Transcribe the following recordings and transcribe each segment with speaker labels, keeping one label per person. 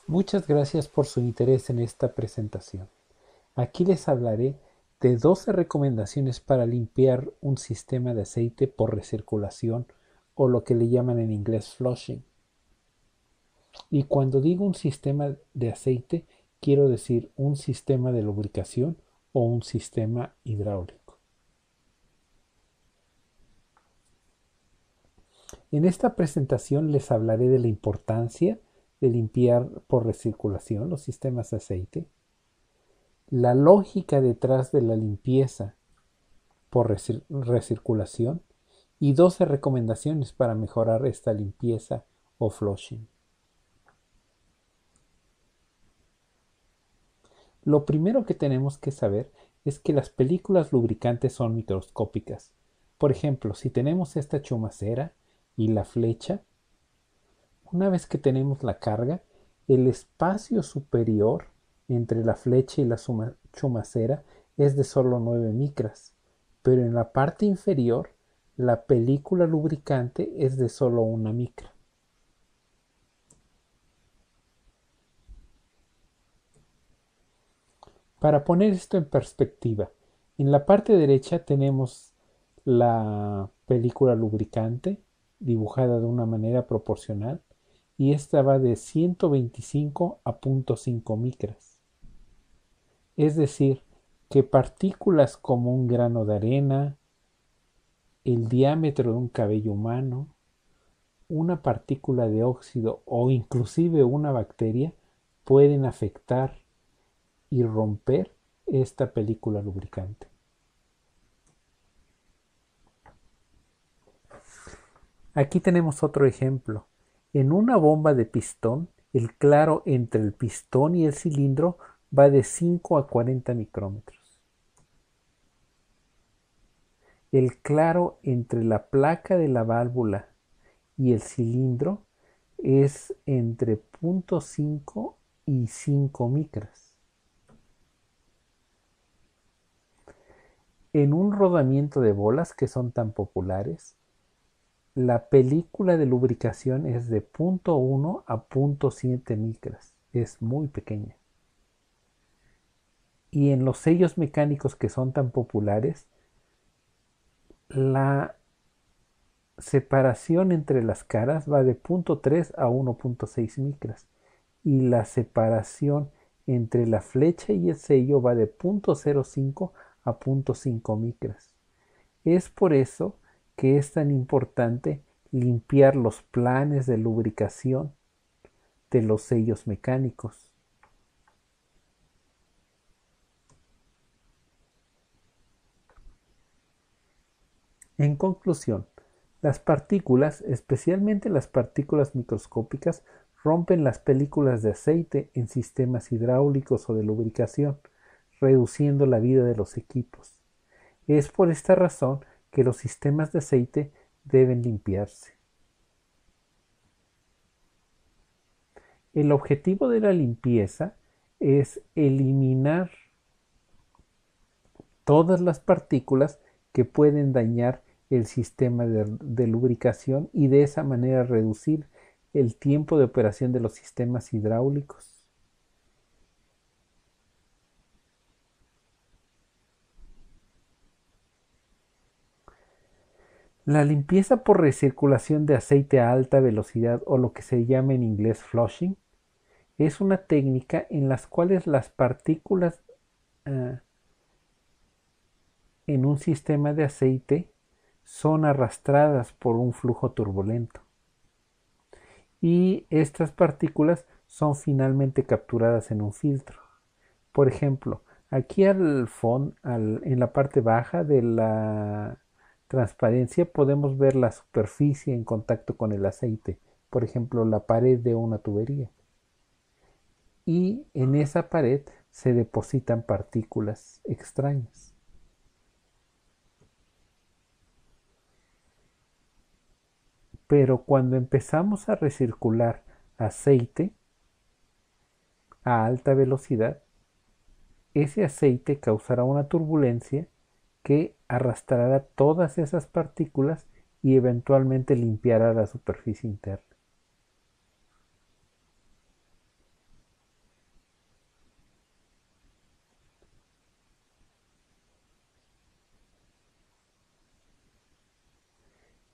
Speaker 1: Muchas gracias por su interés en esta presentación. Aquí les hablaré de 12 recomendaciones para limpiar un sistema de aceite por recirculación o lo que le llaman en inglés flushing. Y cuando digo un sistema de aceite, quiero decir un sistema de lubricación o un sistema hidráulico. En esta presentación les hablaré de la importancia de limpiar por recirculación los sistemas de aceite, la lógica detrás de la limpieza por recirculación y 12 recomendaciones para mejorar esta limpieza o flushing. Lo primero que tenemos que saber es que las películas lubricantes son microscópicas. Por ejemplo, si tenemos esta chumacera y la flecha, una vez que tenemos la carga, el espacio superior entre la flecha y la chumacera es de solo 9 micras, pero en la parte inferior la película lubricante es de solo 1 micra. Para poner esto en perspectiva, en la parte derecha tenemos la película lubricante dibujada de una manera proporcional y esta va de 125 a 0.5 micras. Es decir, que partículas como un grano de arena, el diámetro de un cabello humano, una partícula de óxido o inclusive una bacteria pueden afectar y romper esta película lubricante. Aquí tenemos otro ejemplo. En una bomba de pistón, el claro entre el pistón y el cilindro va de 5 a 40 micrómetros. El claro entre la placa de la válvula y el cilindro es entre 0.5 y 5 micras. En un rodamiento de bolas que son tan populares, la película de lubricación es de 0.1 a 0.7 micras. Es muy pequeña. Y en los sellos mecánicos que son tan populares, la separación entre las caras va de 0.3 a 1.6 micras. Y la separación entre la flecha y el sello va de 0.05 a 0.5 micras. Es por eso que es tan importante limpiar los planes de lubricación de los sellos mecánicos. En conclusión, las partículas, especialmente las partículas microscópicas, rompen las películas de aceite en sistemas hidráulicos o de lubricación, reduciendo la vida de los equipos. Es por esta razón que los sistemas de aceite deben limpiarse. El objetivo de la limpieza es eliminar todas las partículas que pueden dañar el sistema de lubricación y de esa manera reducir el tiempo de operación de los sistemas hidráulicos. La limpieza por recirculación de aceite a alta velocidad o lo que se llama en inglés flushing es una técnica en las cuales las partículas en un sistema de aceite son arrastradas por un flujo turbulento y estas partículas son finalmente capturadas en un filtro. Por ejemplo, aquí al fondo, en la parte baja de la transparencia podemos ver la superficie en contacto con el aceite, por ejemplo la pared de una tubería. Y en esa pared se depositan partículas extrañas. Pero cuando empezamos a recircular aceite a alta velocidad, ese aceite causará una turbulencia que arrastrará todas esas partículas y eventualmente limpiará la superficie interna.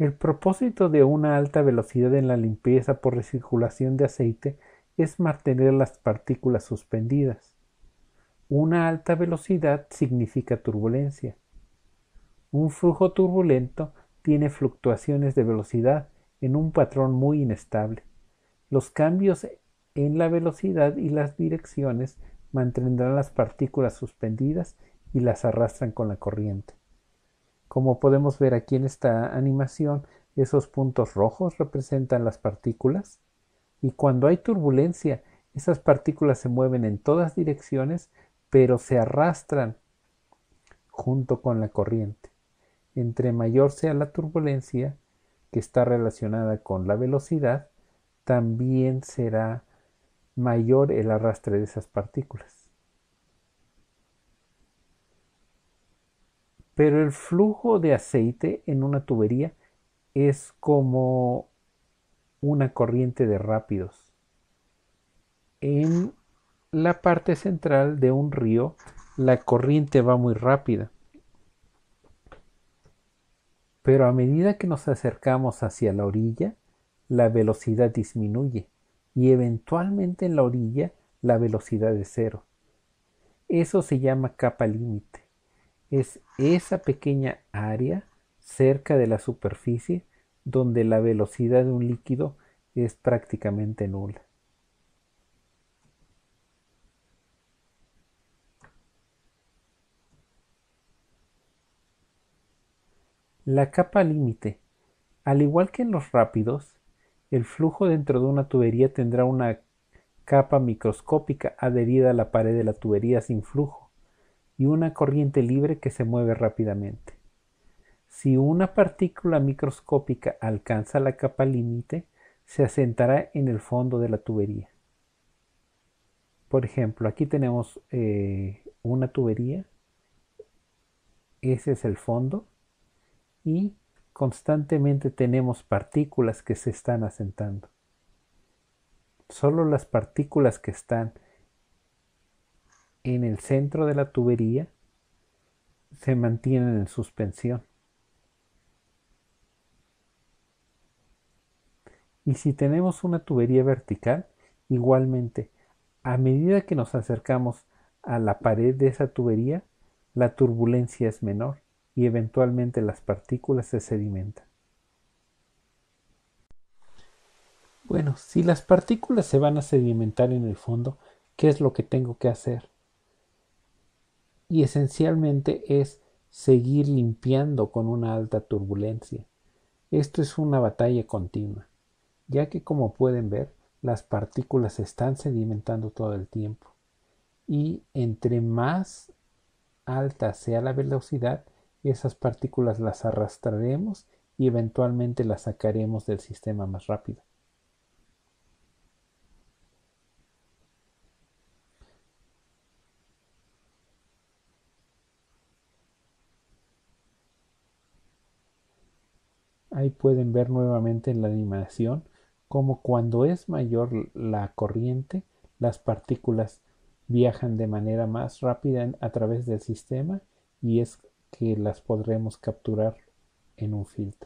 Speaker 1: El propósito de una alta velocidad en la limpieza por recirculación de aceite es mantener las partículas suspendidas. Una alta velocidad significa turbulencia. Un flujo turbulento tiene fluctuaciones de velocidad en un patrón muy inestable. Los cambios en la velocidad y las direcciones mantendrán las partículas suspendidas y las arrastran con la corriente. Como podemos ver aquí en esta animación, esos puntos rojos representan las partículas y cuando hay turbulencia, esas partículas se mueven en todas direcciones, pero se arrastran junto con la corriente. Entre mayor sea la turbulencia, que está relacionada con la velocidad, también será mayor el arrastre de esas partículas. Pero el flujo de aceite en una tubería es como una corriente de rápidos. En la parte central de un río, la corriente va muy rápida. Pero a medida que nos acercamos hacia la orilla, la velocidad disminuye y eventualmente en la orilla la velocidad es cero. Eso se llama capa límite. Es esa pequeña área cerca de la superficie donde la velocidad de un líquido es prácticamente nula. La capa límite, al igual que en los rápidos, el flujo dentro de una tubería tendrá una capa microscópica adherida a la pared de la tubería sin flujo y una corriente libre que se mueve rápidamente. Si una partícula microscópica alcanza la capa límite, se asentará en el fondo de la tubería. Por ejemplo, aquí tenemos una tubería, ese es el fondo y constantemente tenemos partículas que se están asentando. Solo las partículas que están en el centro de la tubería se mantienen en suspensión. Y si tenemos una tubería vertical, igualmente, a medida que nos acercamos a la pared de esa tubería, la turbulencia es menor y eventualmente las partículas se sedimentan. Bueno, si las partículas se van a sedimentar en el fondo, ¿qué es lo que tengo que hacer? Y esencialmente es seguir limpiando con una alta turbulencia. Esto es una batalla continua, ya que como pueden ver, las partículas se están sedimentando todo el tiempo. Y entre más alta sea la velocidad, esas partículas las arrastraremos y eventualmente las sacaremos del sistema más rápido. Ahí pueden ver nuevamente en la animación cómo cuando es mayor la corriente, las partículas viajan de manera más rápida a través del sistema y es que las podremos capturar en un filtro.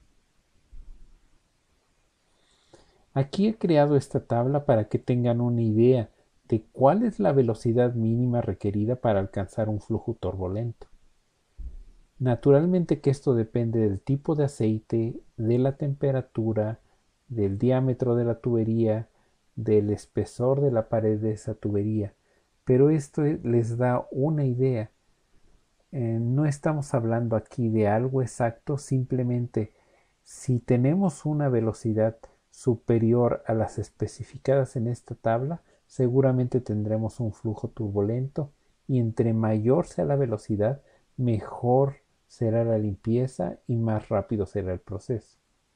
Speaker 1: Aquí he creado esta tabla para que tengan una idea de cuál es la velocidad mínima requerida para alcanzar un flujo turbulento. Naturalmente que esto depende del tipo de aceite, de la temperatura, del diámetro de la tubería, del espesor de la pared de esa tubería, pero esto les da una idea. No estamos hablando aquí de algo exacto, simplemente si tenemos una velocidad superior a las especificadas en esta tabla, seguramente tendremos un flujo turbulento y entre mayor sea la velocidad, mejor será la limpieza y más rápido será el proceso.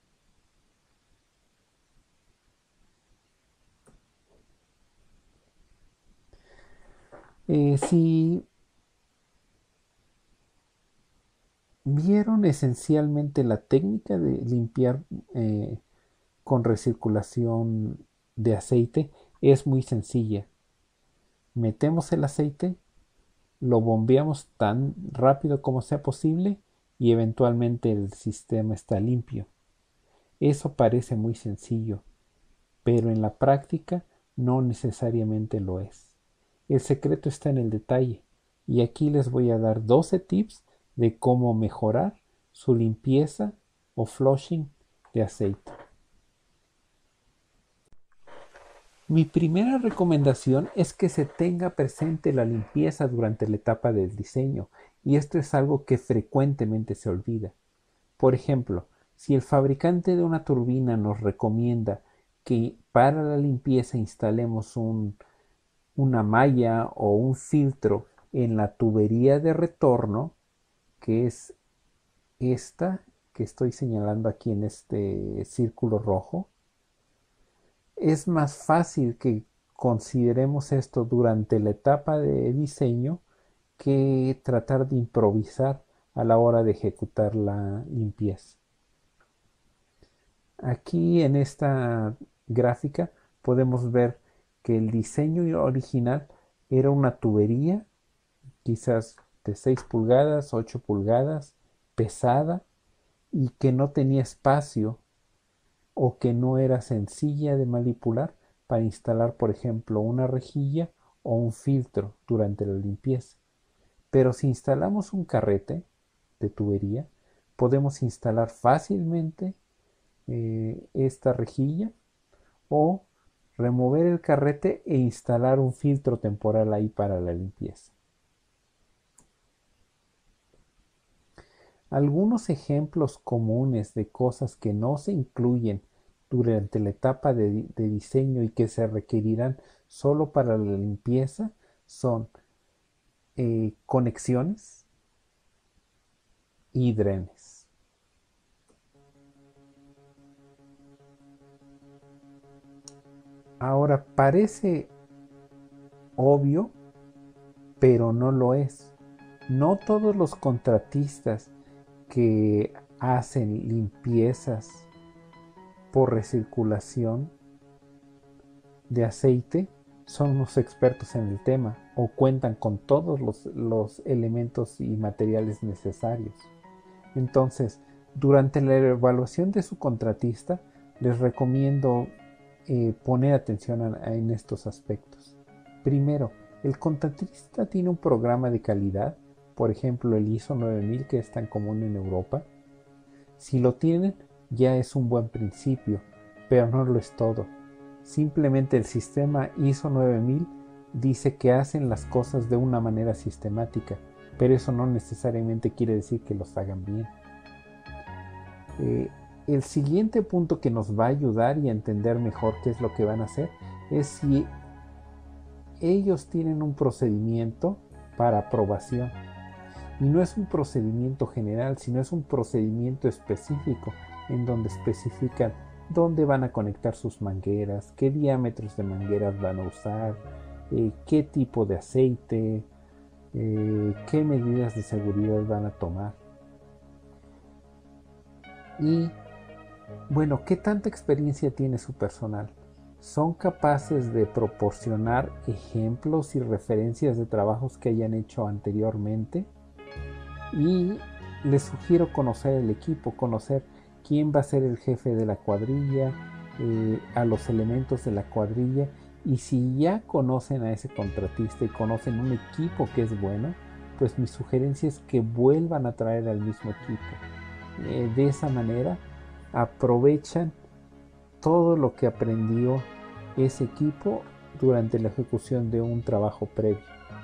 Speaker 1: Si vieron esencialmente la técnica de limpiar con recirculación de aceite, es muy sencilla. Metemos el aceite, lo bombeamos tan rápido como sea posible y eventualmente el sistema está limpio. Eso parece muy sencillo, pero en la práctica no necesariamente lo es. El secreto está en el detalle, y aquí les voy a dar 12 tips de cómo mejorar su limpieza o flushing de aceite. Mi primera recomendación es que se tenga presente la limpieza durante la etapa del diseño, y esto es algo que frecuentemente se olvida. Por ejemplo, si el fabricante de una turbina nos recomienda que para la limpieza instalemos una malla o un filtro en la tubería de retorno, que es esta que estoy señalando aquí en este círculo rojo, es más fácil que consideremos esto durante la etapa de diseño que tratar de improvisar a la hora de ejecutar la limpieza. Aquí en esta gráfica podemos ver que el diseño original era una tubería, quizás de 6 pulgadas, 8 pulgadas, pesada y que no tenía espacio o que no era sencilla de manipular para instalar, por ejemplo, una rejilla o un filtro durante la limpieza. Pero si instalamos un carrete de tubería, podemos instalar fácilmente esta rejilla o remover el carrete e instalar un filtro temporal ahí para la limpieza. Algunos ejemplos comunes de cosas que no se incluyen durante la etapa de diseño y que se requerirán solo para la limpieza son conexiones y drenes. Ahora parece obvio, pero no lo es. No todos los contratistas que hacen limpiezas por recirculación de aceite son unos expertos en el tema o cuentan con todos los elementos y materiales necesarios. Entonces, durante la evaluación de su contratista, les recomiendo poner atención en estos aspectos. Primero, el contratista tiene un programa de calidad, por ejemplo el ISO 9000 que es tan común en Europa. Si lo tienen, ya es un buen principio, pero no lo es todo. Simplemente el sistema ISO 9000 dice que hacen las cosas de una manera sistemática, pero eso no necesariamente quiere decir que los hagan bien. El siguiente punto que nos va a ayudar y a entender mejor qué es lo que van a hacer es si ellos tienen un procedimiento para aprobación. Y no es un procedimiento general, sino es un procedimiento específico en donde especifican dónde van a conectar sus mangueras, qué diámetros de mangueras van a usar, qué tipo de aceite, qué medidas de seguridad van a tomar. Y bueno, ¿qué tanta experiencia tiene su personal? ¿Son capaces de proporcionar ejemplos y referencias de trabajos que hayan hecho anteriormente? Y les sugiero conocer el equipo, conocer quién va a ser el jefe de la cuadrilla, a los elementos de la cuadrilla, y si ya conocen a ese contratista y conocen un equipo que es bueno, pues mi sugerencia es que vuelvan a traer al mismo equipo. De esa manera aprovechan todo lo que aprendió ese equipo durante la ejecución de un trabajo previo.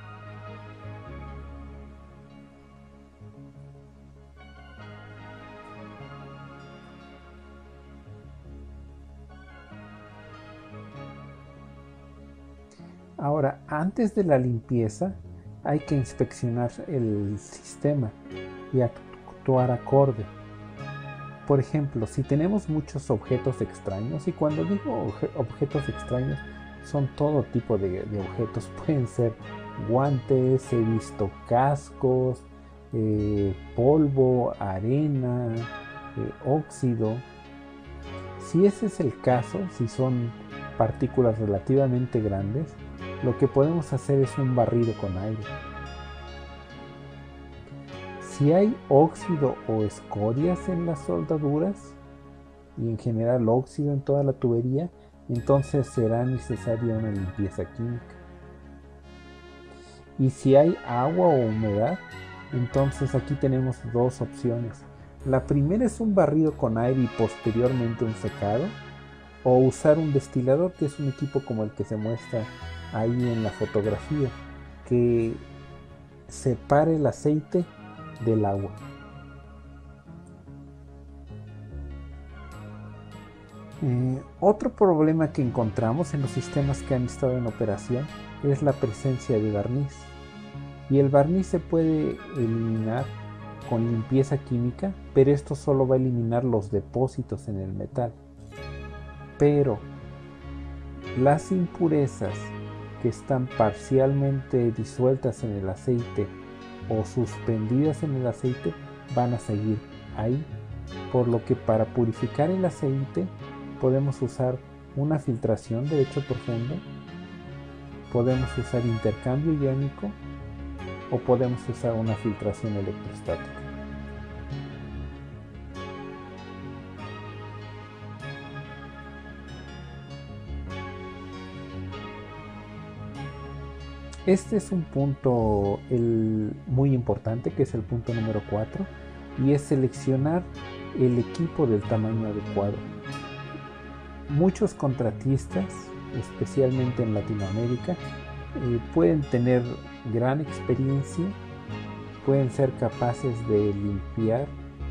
Speaker 1: Ahora, antes de la limpieza, hay que inspeccionar el sistema y actuar acorde. Por ejemplo, si tenemos muchos objetos extraños, y cuando digo objetos extraños, son todo tipo de objetos, pueden ser guantes, he visto cascos, polvo, arena, óxido. Si ese es el caso, si son partículas relativamente grandes, lo que podemos hacer es un barrido con aire. Si hay óxido o escorias en las soldaduras y en general óxido en toda la tubería, entonces será necesaria una limpieza química. Y si hay agua o humedad, entonces aquí tenemos dos opciones. La primera es un barrido con aire y posteriormente un secado, o usar un destilador, que es un equipo como el que se muestra ahí en la fotografía, que separe el aceite del agua. Otro problema que encontramos en los sistemas que han estado en operación es la presencia de barniz. Y el barniz se puede eliminar con limpieza química, pero esto solo va a eliminar los depósitos en el metal. Pero las impurezas que están parcialmente disueltas en el aceite o suspendidas en el aceite van a seguir ahí, por lo que para purificar el aceite podemos usar una filtración de lecho profundo, podemos usar intercambio iónico o podemos usar una filtración electrostática. Este es un punto muy importante, que es el punto número 4, y es seleccionar el equipo del tamaño adecuado. Muchos contratistas, especialmente en Latinoamérica, pueden tener gran experiencia, pueden ser capaces de limpiar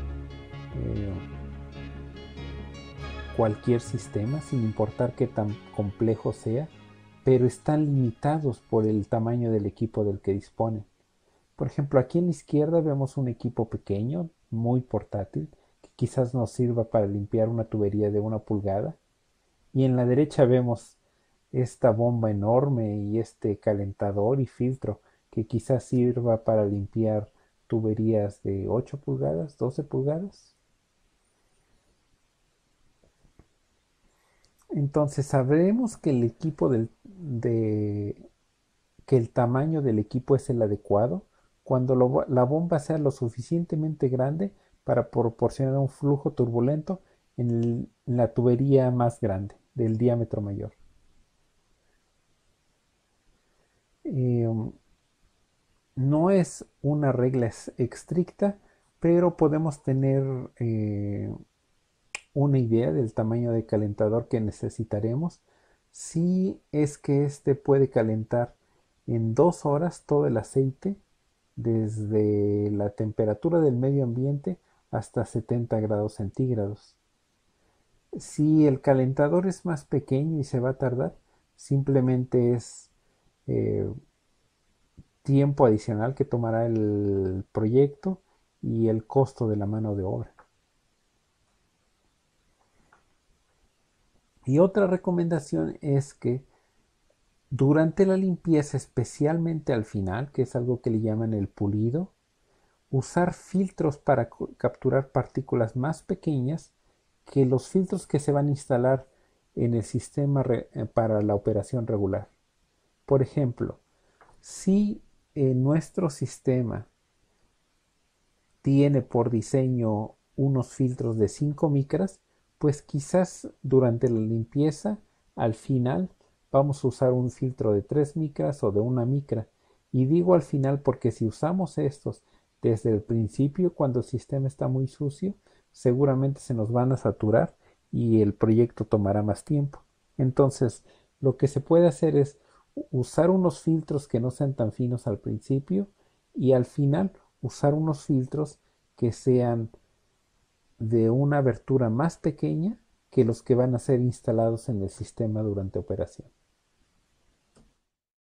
Speaker 1: cualquier sistema sin importar qué tan complejo sea, pero están limitados por el tamaño del equipo del que disponen. Por ejemplo, aquí en la izquierda vemos un equipo pequeño, muy portátil, que quizás nos sirva para limpiar una tubería de 1 pulgada, y en la derecha vemos esta bomba enorme y este calentador y filtro que quizás sirva para limpiar tuberías de 8 pulgadas, 12 pulgadas. Entonces sabremos que el equipo que el tamaño del equipo es el adecuado cuando la bomba sea lo suficientemente grande para proporcionar un flujo turbulento en la tubería más grande, del diámetro mayor. No es una regla estricta, pero podemos tener una idea del tamaño de calentador que necesitaremos si es que este puede calentar en 2 horas todo el aceite desde la temperatura del medio ambiente hasta 70 grados centígrados. Si el calentador es más pequeño y se va a tardar, simplemente es tiempo adicional que tomará el proyecto y el costo de la mano de obra. Y otra recomendación es que durante la limpieza, especialmente al final, que es algo que le llaman el pulido, usar filtros para capturar partículas más pequeñas que los filtros que se van a instalar en el sistema para la operación regular. Por ejemplo, si nuestro sistema tiene por diseño unos filtros de 5 micras, pues quizás durante la limpieza, al final, vamos a usar un filtro de 3 micras o de 1 micra. Y digo al final porque si usamos estos desde el principio, cuando el sistema está muy sucio, seguramente se nos van a saturar y el proyecto tomará más tiempo. Entonces, lo que se puede hacer es usar unos filtros que no sean tan finos al principio y al final usar unos filtros que sean de una abertura más pequeña que los que van a ser instalados en el sistema durante operación.